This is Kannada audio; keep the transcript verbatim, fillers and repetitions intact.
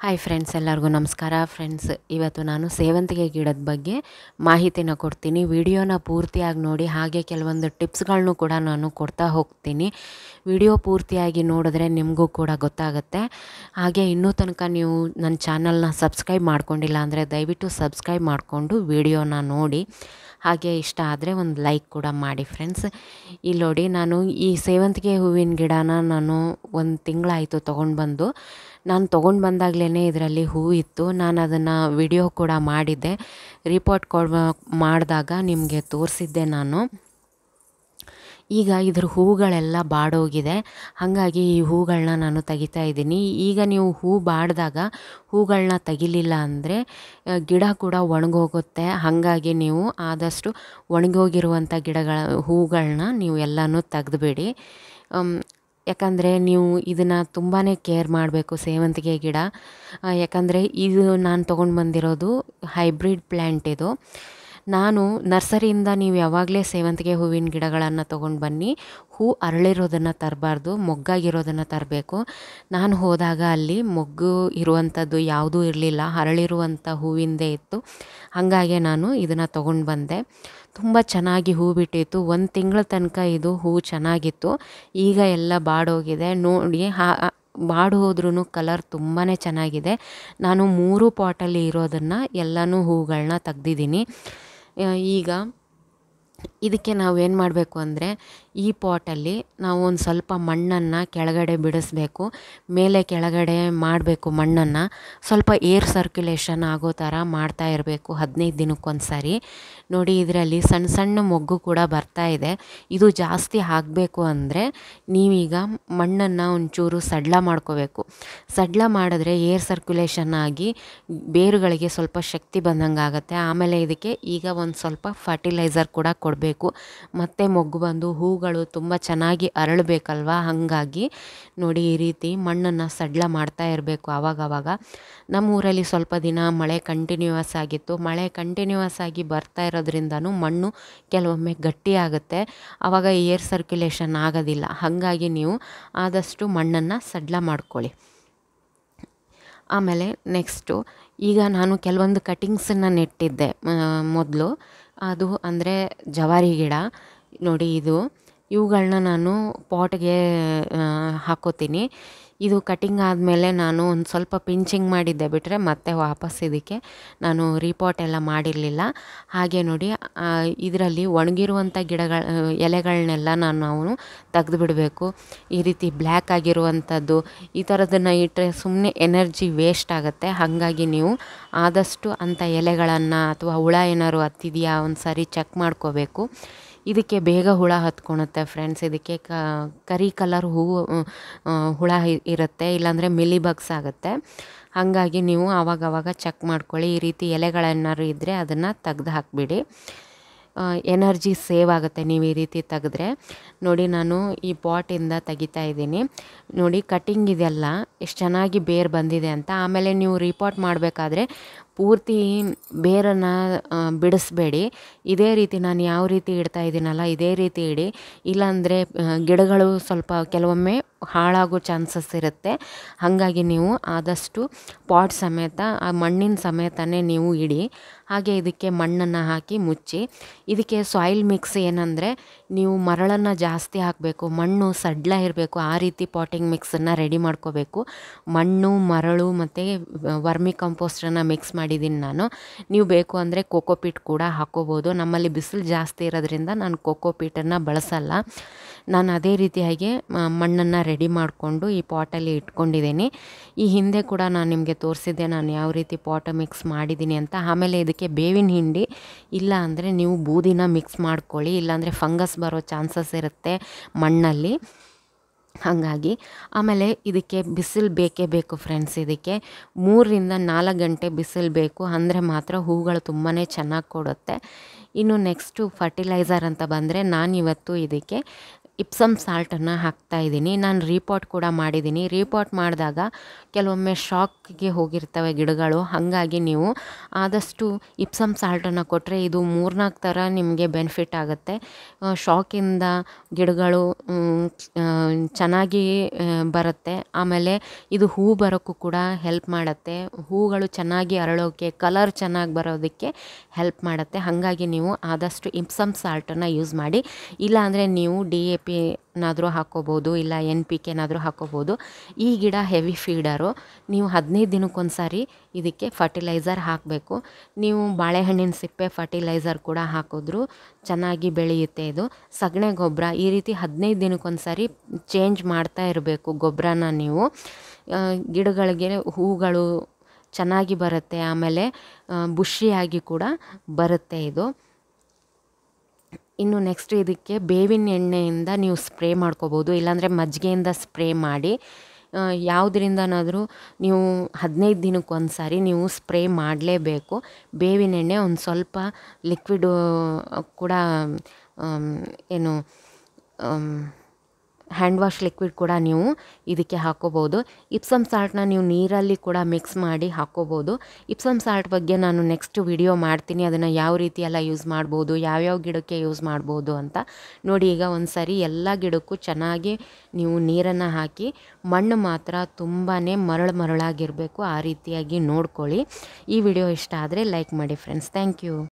ಹಾಯ್ ಫ್ರೆಂಡ್ಸ್, ಎಲ್ಲರಿಗೂ ನಮಸ್ಕಾರ. ಫ್ರೆಂಡ್ಸ್, ಇವತ್ತು ನಾನು ಸೇವಂತಿಗೆ ಗಿಡದ ಬಗ್ಗೆ ಮಾಹಿತಿನ ಕೊಡ್ತೀನಿ. ವಿಡಿಯೋನ ಪೂರ್ತಿಯಾಗಿ ನೋಡಿ, ಹಾಗೆ ಕೆಲವೊಂದು ಟಿಪ್ಸ್ಗಳನ್ನೂ ಕೂಡ ನಾನು ಕೊಡ್ತಾ ಹೋಗ್ತೀನಿ. ವಿಡಿಯೋ ಪೂರ್ತಿಯಾಗಿ ನೋಡಿದ್ರೆ ನಿಮಗೂ ಕೂಡ ಗೊತ್ತಾಗುತ್ತೆ. ಹಾಗೆ ಇನ್ನೂ ತನಕ ನೀವು ನನ್ನ ಚಾನಲ್ನ ಸಬ್ಸ್ಕ್ರೈಬ್ ಮಾಡ್ಕೊಂಡಿಲ್ಲ ಅಂದರೆ ದಯವಿಟ್ಟು ಸಬ್ಸ್ಕ್ರೈಬ್ ಮಾಡಿಕೊಂಡು ವಿಡಿಯೋನ ನೋಡಿ. ಹಾಗೆ ಇಷ್ಟ ಆದರೆ ಒಂದು ಲೈಕ್ ಕೂಡ ಮಾಡಿ ಫ್ರೆಂಡ್ಸ್. ಇಲ್ಲಿ ನೋಡಿ, ನಾನು ಈ ಸೇವಂತಿಗೆ ಹೂವಿನ ಗಿಡನ ನಾನು ಒಂದು ತಿಂಗಳಾಯಿತು ತೊಗೊಂಡು ಬಂದು. ನಾನು ತೊಗೊಂಡು ಬಂದಾಗಲೇ ಇದರಲ್ಲಿ ಹೂವು ಇತ್ತು. ನಾನು ಅದನ್ನು ವಿಡಿಯೋ ಕೂಡ ಮಾಡಿದ್ದೆ. ರಿಪೋರ್ಟ್ ಕೊಡ್ ಮಾಡಿದಾಗ ನಿಮಗೆ ತೋರಿಸಿದ್ದೆ ನಾನು. ಈಗ ಇದ್ರ ಹೂಗಳೆಲ್ಲ ಬಾಡೋಗಿದೆ, ಹಾಗಾಗಿ ಈ ಹೂಗಳನ್ನ ನಾನು ತೆಗಿತಾ ಇದ್ದೀನಿ. ಈಗ ನೀವು ಹೂ ಬಾಡಿದಾಗ ಹೂಗಳನ್ನ ತೆಗಿಲಿಲ್ಲ ಅಂದರೆ ಗಿಡ ಕೂಡ ಒಣಗೋಗುತ್ತೆ. ಹಾಗಾಗಿ ನೀವು ಆದಷ್ಟು ಒಣಗೋಗಿರುವಂಥ ಗಿಡಗಳ ಹೂಗಳನ್ನ ನೀವು ಎಲ್ಲನೂ ತೆಗೆದುಬಿಡಿ. ಯಾಕಂದರೆ ನೀವು ಇದನ್ನು ತುಂಬಾ ಕೇರ್ ಮಾಡಬೇಕು, ಸೇವಂತಿಗೆ ಗಿಡ. ಯಾಕಂದರೆ ಇದು ನಾನು ತೊಗೊಂಡು ಬಂದಿರೋದು ಹೈಬ್ರಿಡ್ ಪ್ಲ್ಯಾಂಟ್. ಇದು ನಾನು ನರ್ಸರಿಯಿಂದ ನೀವು ಯಾವಾಗಲೇ ಸೇವಂತಿಗೆ ಹೂವಿನ ಗಿಡಗಳನ್ನು ತೊಗೊಂಡು ಬನ್ನಿ, ಹೂ ಅರಳಿರೋದನ್ನು ತರಬಾರ್ದು, ಮೊಗ್ಗಾಗಿರೋದನ್ನು ತರಬೇಕು. ನಾನು ಹೋದಾಗ ಅಲ್ಲಿ ಮೊಗ್ಗು ಇರುವಂಥದ್ದು ಯಾವುದೂ ಇರಲಿಲ್ಲ, ಅರಳಿರುವಂಥ ಹೂವಿಂದೇ ಇತ್ತು. ಹಾಗಾಗಿ ನಾನು ಇದನ್ನು ತೊಗೊಂಡು ಬಂದೆ. ತುಂಬ ಚೆನ್ನಾಗಿ ಹೂ ಬಿಟ್ಟಿತ್ತು. ಒಂದು ತಿಂಗಳ ತನಕ ಇದು ಹೂ ಚೆನ್ನಾಗಿತ್ತು. ಈಗ ಎಲ್ಲ ಬಾಡೋಗಿದೆ ನೋಡಿ. ಹಾ ಬಾಡು ಹೋದ್ರೂ ಕಲರ್ ತುಂಬಾ ಚೆನ್ನಾಗಿದೆ. ನಾನು ಮೂರು ಪಾಟಲ್ಲಿ ಇರೋದನ್ನು ಎಲ್ಲನೂ ಹೂಗಳನ್ನ ತೆಗ್ದಿದ್ದೀನಿ. ಈಗ ಇದಕ್ಕೆ ನಾವು ಏನು ಮಾಡಬೇಕು ಅಂದರೆ, ಈ ಪಾಟಲ್ಲಿ ನಾವು ಒಂದು ಸ್ವಲ್ಪ ಮಣ್ಣನ್ನು ಕೆಳಗಡೆ ಬಿಡಿಸ್ಬೇಕು. ಮೇಲೆ ಕೆಳಗಡೆ ಮಾಡಬೇಕು ಮಣ್ಣನ್ನು. ಸ್ವಲ್ಪ ಏರ್ ಸರ್ಕ್ಯುಲೇಷನ್ ಆಗೋ ಥರ ಮಾಡ್ತಾ ಇರಬೇಕು ಹದಿನೈದು ದಿನಕ್ಕೊಂದು ಸಾರಿ. ನೋಡಿ, ಇದರಲ್ಲಿ ಸಣ್ಣ ಸಣ್ಣ ಮೊಗ್ಗು ಕೂಡ ಬರ್ತಾ ಇದೆ. ಇದು ಜಾಸ್ತಿ ಆಗಬೇಕು ಅಂದರೆ ನೀವೀಗ ಮಣ್ಣನ್ನು ಒಂಚೂರು ಸಡ್ಲ ಮಾಡ್ಕೋಬೇಕು. ಸಡ್ಲ ಮಾಡಿದ್ರೆ ಏರ್ ಸರ್ಕ್ಯುಲೇಷನ್ ಆಗಿ ಬೇರುಗಳಿಗೆ ಸ್ವಲ್ಪ ಶಕ್ತಿ ಬಂದಂಗೆ ಆಗುತ್ತೆ. ಆಮೇಲೆ ಇದಕ್ಕೆ ಈಗ ಒಂದು ಸ್ವಲ್ಪ ಫರ್ಟಿಲೈಸರ್ ಕೂಡ ಕೊಡಬೇಕು. ಮತ್ತು ಮೊಗ್ಗು ಬಂದು ಹೂಗಳು ತುಂಬ ಚೆನ್ನಾಗಿ ಅರಳಬೇಕಲ್ವ. ಹಾಗಾಗಿ ನೋಡಿ, ಈ ರೀತಿ ಮಣ್ಣನ್ನು ಸಡ್ಲ ಮಾಡ್ತಾ ಇರಬೇಕು ಆವಾಗವಾಗ. ನಮ್ಮ ಊರಲ್ಲಿ ಸ್ವಲ್ಪ ದಿನ ಮಳೆ ಕಂಟಿನ್ಯೂಯಸ್ ಆಗಿತ್ತು. ಮಳೆ ಕಂಟಿನ್ಯೂಯಸ್ ಆಗಿ ಬರ್ತಾ ಇರೋದ್ರಿಂದನೂ ಮಣ್ಣು ಕೆಲವೊಮ್ಮೆ ಗಟ್ಟಿಯಾಗುತ್ತೆ, ಆವಾಗ ಏರ್ ಸರ್ಕ್ಯುಲೇಷನ್ ಆಗೋದಿಲ್ಲ. ಹಾಗಾಗಿ ನೀವು ಆದಷ್ಟು ಮಣ್ಣನ್ನು ಸಡ್ಲ ಮಾಡ್ಕೊಳ್ಳಿ. ಆಮೇಲೆ ನೆಕ್ಸ್ಟು, ಈಗ ನಾನು ಕೆಲವೊಂದು ಕಟಿಂಗ್ಸನ್ನು ನೆಟ್ಟಿದ್ದೆ ಮೊದಲು. ಅದು ಅಂದರೆ ಜವಾರಿ ಗಿಡ. ನೋಡಿ, ಇದು ಇವುಗಳನ್ನ ನಾನು ಪಾಟ್ಗೆ ಹಾಕೋತೀನಿ. ಇದು ಕಟಿಂಗ್ ಆದಮೇಲೆ ನಾನು ಒಂದು ಸ್ವಲ್ಪ ಪಿಂಚಿಂಗ್ ಮಾಡಿದ್ದೆ ಬಿಟ್ಟರೆ ಮತ್ತೆ ವಾಪಸ್ ಇದಕ್ಕೆ ನಾನು ರೀಪಾಟ್ ಎಲ್ಲ ಮಾಡಿರಲಿಲ್ಲ. ಹಾಗೆ ನೋಡಿ, ಇದರಲ್ಲಿ ಒಣಗಿರುವಂಥ ಗಿಡಗಳ ಎಲೆಗಳನ್ನೆಲ್ಲ ನಾನು ನಾವು ತೆಗೆದು ಬಿಡಬೇಕು. ಈ ರೀತಿ ಬ್ಲ್ಯಾಕ್ ಆಗಿರುವಂಥದ್ದು ಈ ಥರದನ್ನು ಇಟ್ಟರೆ ಸುಮ್ಮನೆ ಎನರ್ಜಿ ವೇಸ್ಟ್ ಆಗುತ್ತೆ. ಹಾಗಾಗಿ ನೀವು ಆದಷ್ಟು ಅಂಥ ಎಲೆಗಳನ್ನು ಅಥವಾ ಹುಳ ಏನಾದ್ರು ಹತ್ತಿದೆಯಾ ಒಂದು ಸಾರಿ ಚೆಕ್ ಮಾಡ್ಕೋಬೇಕು. ಇದಕ್ಕೆ ಬೇಗ ಹುಳ ಹತ್ಕೊಳುತ್ತೆ ಫ್ರೆಂಡ್ಸ್. ಇದಕ್ಕೆ ಕ ಕರಿ ಕಲರ್ ಹೂವು ಹುಳ ಇರುತ್ತೆ, ಇಲ್ಲಾಂದರೆ ಮಿಲಿ ಬಗ್ಸ್ ಆಗುತ್ತೆ. ಹಾಗಾಗಿ ನೀವು ಆವಾಗವಾಗ ಚೆಕ್ ಮಾಡ್ಕೊಳ್ಳಿ. ಈ ರೀತಿ ಎಲೆಗಳೇನಾದ್ರು ಇದ್ದರೆ ಅದನ್ನು ತೆಗ್ದು ಹಾಕಿಬಿಡಿ. ಎನರ್ಜಿ ಸೇವ್ ಆಗುತ್ತೆ ನೀವು ಈ ರೀತಿ ತೆಗೆದ್ರೆ. ನೋಡಿ, ನಾನು ಈ ಪಾಟಿಂದ ತೆಗಿತಾ ಇದ್ದೀನಿ. ನೋಡಿ, ಕಟಿಂಗ್ ಇದೆಲ್ಲ ಎಷ್ಟು ಚೆನ್ನಾಗಿ ಬೇರು ಬಂದಿದೆ ಅಂತ. ಆಮೇಲೆ ನೀವು ರಿಪಾಟ್ ಮಾಡಬೇಕಾದ್ರೆ ಪೂರ್ತಿ ಬೇರನ್ನು ಬಿಡಿಸ್ಬೇಡಿ. ಇದೇ ರೀತಿ ನಾನು ಯಾವ ರೀತಿ ಇಡ್ತಾ ಇದ್ದೀನಲ್ಲ ಇದೇ ರೀತಿ ಇಡಿ. ಇಲ್ಲಾಂದರೆ ಗಿಡಗಳು ಸ್ವಲ್ಪ ಕೆಲವೊಮ್ಮೆ ಹಾಳಾಗೋ ಚಾನ್ಸಸ್ ಇರುತ್ತೆ. ಹಾಗಾಗಿ ನೀವು ಆದಷ್ಟು ಪಾಟ್ ಸಮೇತ ಆ ಮಣ್ಣಿನ ಸಮೇತನೇ ನೀವು ಇಡಿ. ಹಾಗೆ ಇದಕ್ಕೆ ಮಣ್ಣನ್ನು ಹಾಕಿ ಮುಚ್ಚಿ. ಇದಕ್ಕೆ ಸಾಯಿಲ್ ಮಿಕ್ಸ್ ಏನಂದರೆ, ನೀವು ಮರಳನ್ನು ಜಾಸ್ತಿ ಹಾಕಬೇಕು, ಮಣ್ಣು ಸಡ್ಲ ಇರಬೇಕು. ಆ ರೀತಿ ಪಾಟಿಂಗ್ ಮಿಕ್ಸನ್ನು ರೆಡಿ ಮಾಡ್ಕೋಬೇಕು. ಮಣ್ಣು, ಮರಳು ಮತ್ತು ವರ್ಮಿ ಕಂಪೋಸ್ಟನ್ನು ಮಿಕ್ಸ್ ಮಾಡಿದ್ದೀನಿ ನಾನು. ನೀವು ಬೇಕು ಅಂದರೆ ಕೋಕೋಪೀಟ್ ಕೂಡ ಹಾಕೋಬೋದು. ನಮ್ಮಲ್ಲಿ ಬಿಸಿಲು ಜಾಸ್ತಿ ಇರೋದ್ರಿಂದ ನಾನು ಕೋಕೋಪೀಟನ್ನು ಬಳಸಲ್ಲ. ನಾನು ಅದೇ ರೀತಿಯಾಗಿ ಮಣ್ಣನ್ನು ರೆಡಿ ಮಾಡಿಕೊಂಡು ಈ ಪಾಟಲ್ಲಿ ಇಟ್ಕೊಂಡಿದ್ದೀನಿ. ಈ ಹಿಂದೆ ಕೂಡ ನಾನು ನಿಮಗೆ ತೋರಿಸಿದ್ದೆ ನಾನು ಯಾವ ರೀತಿ ಪಾಟ್ ಮಿಕ್ಸ್ ಮಾಡಿದ್ದೀನಿ ಅಂತ. ಆಮೇಲೆ ಇದಕ್ಕೆ ಬೇವಿನ ಹಿಂಡಿ ಇಲ್ಲ ಅಂದರೆ ನೀವು ಬೂದಿನ ಮಿಕ್ಸ್ ಮಾಡ್ಕೊಳ್ಳಿ, ಇಲ್ಲಾಂದರೆ ಫಂಗಸ್ ಬರೋ ಚಾನ್ಸಸ್ ಇರುತ್ತೆ ಮಣ್ಣಲ್ಲಿ. ಹಾಗಾಗಿ ಆಮೇಲೆ ಇದಕ್ಕೆ ಬಿಸಿಲು ಬೇಕೇ ಬೇಕು ಫ್ರೆಂಡ್ಸ್. ಇದಕ್ಕೆ ಮೂರರಿಂದ ನಾಲ್ಕು ಗಂಟೆ ಬಿಸಿಲು ಬೇಕು, ಅಂದರೆ ಮಾತ್ರ ಹೂಗಳು ತುಂಬಾ ಚೆನ್ನಾಗಿ ಕೊಡುತ್ತೆ. ಇನ್ನು ನೆಕ್ಸ್ಟು ಫರ್ಟಿಲೈಸರ್ ಅಂತ ಬಂದರೆ, ನಾನಿವತ್ತು ಇದಕ್ಕೆ ಇಪ್ಸಮ್ ಸಾಲ್ಟನ್ನು ಹಾಕ್ತಾಯಿದ್ದೀನಿ. ನಾನು ರೀಪಾಟ್ ಕೂಡ ಮಾಡಿದ್ದೀನಿ. ರೀಪಾಟ್ ಮಾಡಿದಾಗ ಕೆಲವೊಮ್ಮೆ ಶಾಕ್ಗೆ ಹೋಗಿರ್ತವೆ ಗಿಡಗಳು, ಹಾಗಾಗಿ ನೀವು ಆದಷ್ಟು ಇಪ್ಸಮ್ ಸಾಲ್ಟನ್ನು ಕೊಟ್ಟರೆ ಇದು ಮೂರ್ನಾಲ್ಕು ಥರ ನಿಮಗೆ ಬೆನಿಫಿಟ್ ಆಗುತ್ತೆ. ಶಾಕಿಂದ ಗಿಡಗಳು ಚೆನ್ನಾಗಿ ಬರುತ್ತೆ. ಆಮೇಲೆ ಇದು ಹೂ ಬರೋಕ್ಕೂ ಕೂಡ ಹೆಲ್ಪ್ ಮಾಡುತ್ತೆ. ಹೂಗಳು ಚೆನ್ನಾಗಿ ಅರಳೋಕ್ಕೆ, ಕಲರ್ ಚೆನ್ನಾಗಿ ಬರೋದಕ್ಕೆ ಹೆಲ್ಪ್ ಮಾಡುತ್ತೆ. ಹಾಗಾಗಿ ನೀವು ಆದಷ್ಟು ಇಪ್ಸಮ್ ಸಾಲ್ಟನ್ನು ಯೂಸ್ ಮಾಡಿ. ಇಲ್ಲಾಂದರೆ ನೀವು ಡಿ ಎ ಪಿನಾದರೂ ಹಾಕ್ಕೋಬೋದು, ಇಲ್ಲ ಎನ್ ಪಿ ಕೆನಾದರೂ ಹಾಕ್ಕೋಬೋದು. ಈ ಗಿಡ ಹೆವಿ ಫೀಡರು. ನೀವು ಹದಿನೈದು ದಿನಕ್ಕೊಂದು ಸಾರಿ ಇದಕ್ಕೆ ಫರ್ಟಿಲೈಸರ್ ಹಾಕಬೇಕು. ನೀವು ಬಾಳೆಹಣ್ಣಿನ ಸಿಪ್ಪೆ ಫರ್ಟಿಲೈಸರ್ ಕೂಡ ಹಾಕಿದ್ರೂ ಚೆನ್ನಾಗಿ ಬೆಳೆಯುತ್ತೆ. ಇದು ಸಗಣಿ ಗೊಬ್ಬರ ಈ ರೀತಿ ಹದಿನೈದು ದಿನಕ್ಕೊಂದು ಸಾರಿ ಚೇಂಜ್ ಮಾಡ್ತಾ ಇರಬೇಕು ಗೊಬ್ಬರನ ನೀವು. ಗಿಡಗಳಿಗೆ ಹೂಗಳು ಚೆನ್ನಾಗಿ ಬರುತ್ತೆ, ಆಮೇಲೆ ಬುಷಿಯಾಗಿ ಕೂಡ ಬರುತ್ತೆ ಇದು. ಇನ್ನು ನೆಕ್ಸ್ಟ್ ಇದಕ್ಕೆ ಬೇವಿನ ಎಣ್ಣೆಯಿಂದ ನೀವು ಸ್ಪ್ರೇ ಮಾಡ್ಕೋಬೋದು, ಇಲ್ಲಾಂದರೆ ಮಜ್ಜಿಗೆಯಿಂದ ಸ್ಪ್ರೇ ಮಾಡಿ. ಯಾವುದರಿಂದನಾದರೂ ನೀವು ಹದಿನೈದು ದಿನಕ್ಕೊಂದು ಸಾರಿ ನೀವು ಸ್ಪ್ರೇ ಮಾಡಲೇಬೇಕು. ಬೇವಿನ ಎಣ್ಣೆ ಒಂದು ಸ್ವಲ್ಪ ಲಿಕ್ವಿಡು ಕೂಡ ಏನು ಹ್ಯಾಂಡ್ ವಾಶ್ ಲಿಕ್ವಿಡ್ ಕೂಡ ನೀವು ಇದಕ್ಕೆ ಹಾಕ್ಕೋಬೋದು. ಇಪ್ಸಮ್ ಸಾಲ್ಟನ್ನ ನೀವು ನೀರಲ್ಲಿ ಕೂಡ ಮಿಕ್ಸ್ ಮಾಡಿ ಹಾಕ್ಕೋಬೋದು. ಇಪ್ಸಮ್ ಸಾಲ್ಟ್ ಬಗ್ಗೆ ನಾನು ನೆಕ್ಸ್ಟ್ ವಿಡಿಯೋ ಮಾಡ್ತೀನಿ, ಅದನ್ನು ಯಾವ ರೀತಿ ಎಲ್ಲ ಯೂಸ್ ಮಾಡ್ಬೋದು, ಯಾವ್ಯಾವ ಗಿಡಕ್ಕೆ ಯೂಸ್ ಮಾಡ್ಬೋದು ಅಂತ ನೋಡಿ. ಈಗ ಒಂದು ಸರಿ ಎಲ್ಲ ಗಿಡಕ್ಕೂ ಚೆನ್ನಾಗಿ ನೀವು ನೀರನ್ನು ಹಾಕಿ, ಮಣ್ಣು ಮಾತ್ರ ತುಂಬಾ ಮರಳು ಮರಳಾಗಿರಬೇಕು, ಆ ರೀತಿಯಾಗಿ ನೋಡ್ಕೊಳ್ಳಿ. ಈ ವಿಡಿಯೋ ಇಷ್ಟ ಆದರೆ ಲೈಕ್ ಮಾಡಿ ಫ್ರೆಂಡ್ಸ್. Thank you.